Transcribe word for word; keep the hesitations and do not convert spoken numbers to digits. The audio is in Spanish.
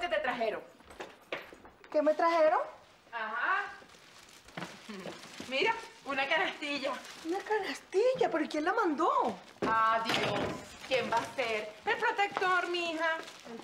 te trajeron. ¿Qué me trajeron? Ajá. Mira, una canastilla. Una canastilla, ¿pero quién la mandó? Adiós. ¿Quién va a ser? El protector, mija.